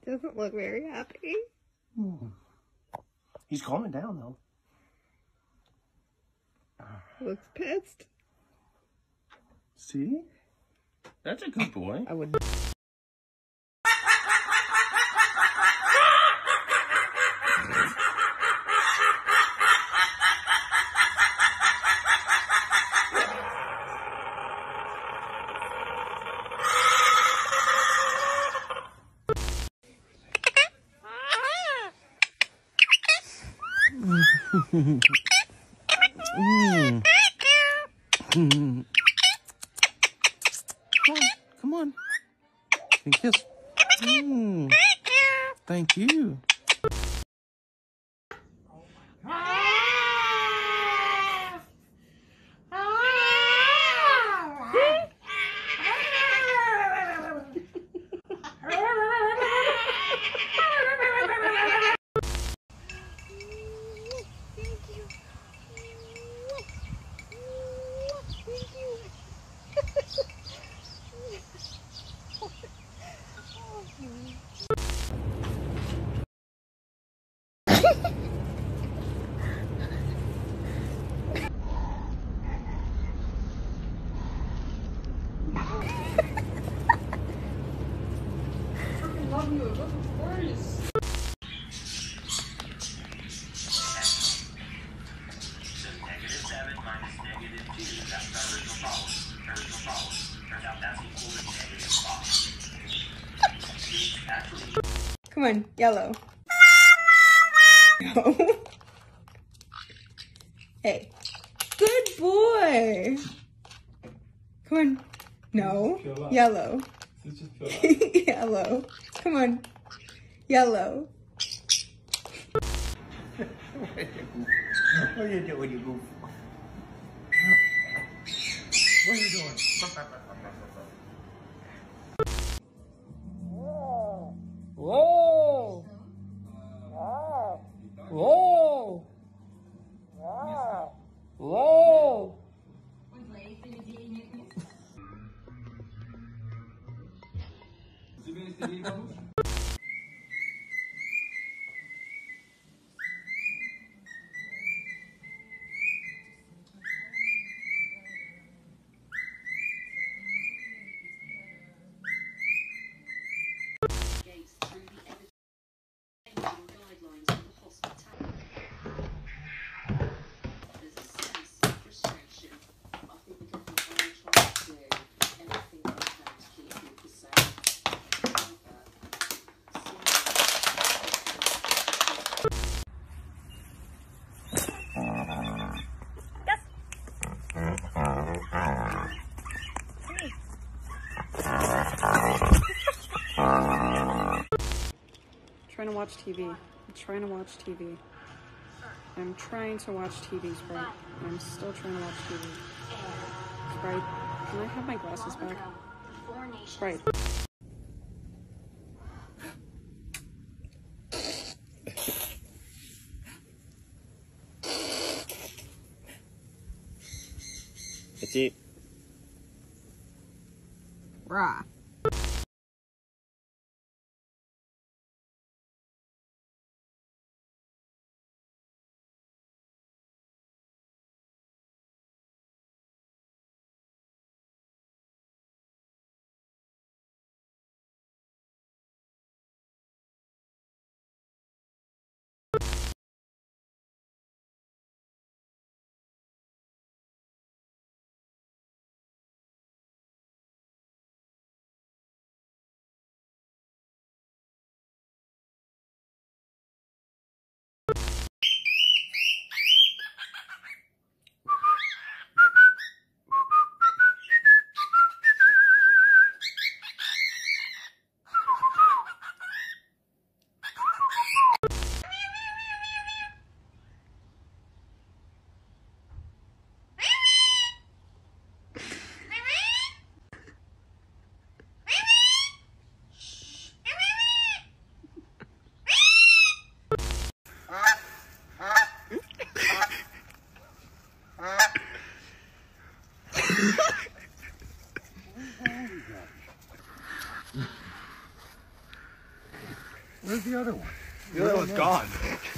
Doesn't look very happy. He's calming down, though. Looks pissed. See? That's a good boy. I would. Come on. And kiss. Thank you. Come on, yellow. No. Hey. Good boy. Come on. No. Yellow. Yellow. Come on. Yellow. What are you doing, you goof? What are you doing? Whoa! Whoa! Whoa! Trying to watch TV. I'm trying to watch TV. I'm trying to watch TV, Sprite. I'm still trying to watch TV. Sprite, can I have my glasses back? Sprite. That's it. Rah. Where's the other one? The other one's gone.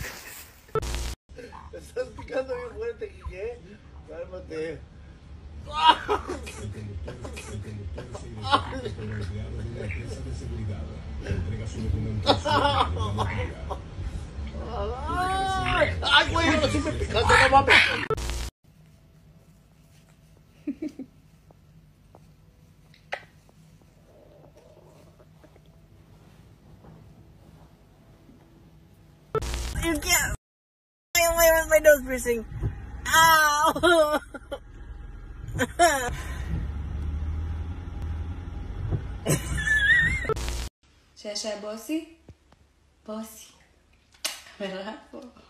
Estás picando bien fuerte, Quique. Cálmate. Ay, güey, no siempre picando, no mames. You can't. Why was my nose piercing? Ow! Shasha bossy? Bossy. Me relajo.